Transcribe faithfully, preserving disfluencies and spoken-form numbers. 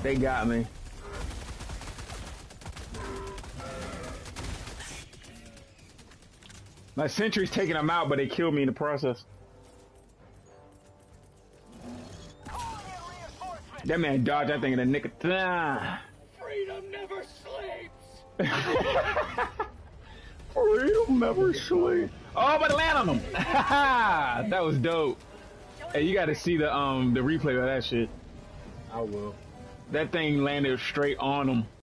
They got me. My sentry's taking them out, but they killed me in the process. That man dodged that thing in the nick of time. Freedom never sleeps. Freedom never sleeps. Oh, I'm about to land on them. That was dope. Hey, you got to see the um the replay of that shit. I will. That thing landed straight on them.